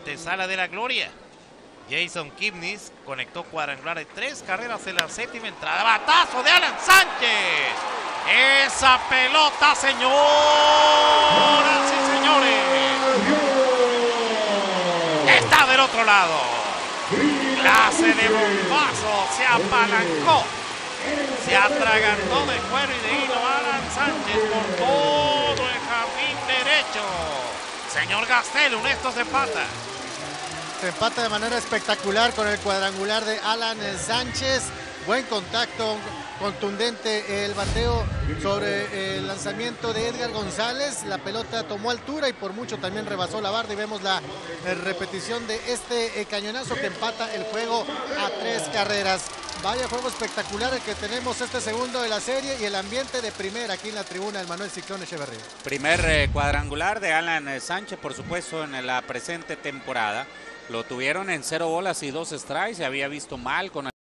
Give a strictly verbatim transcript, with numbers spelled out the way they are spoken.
antesala de la gloria. Jason Kipnis conectó cuadrangular de tres carreras en la séptima entrada. Batazo de Alan Sánchez. Esa pelota, señoras y señores, está del otro lado. Clase de bombazo. Se apalancó. Se atragantó de cuero y de hilo Alan Sánchez por todo el jardín derecho. Señor Gastel, un esto se empata. Se empata de manera espectacular con el cuadrangular de Alan Sánchez. Buen contacto, contundente el bateo sobre el lanzamiento de Edgar González. La pelota tomó altura y por mucho también rebasó la barda. Y vemos la repetición de este cañonazo que empata el juego a tres carreras. Vaya juego espectacular el que tenemos este segundo de la serie y el ambiente de primera aquí en la tribuna del Manuel Ciclón Echeverría. Primer eh, cuadrangular de Alan Sánchez, por supuesto, en la presente temporada. Lo tuvieron en cero bolas y dos strikes. Se había visto mal con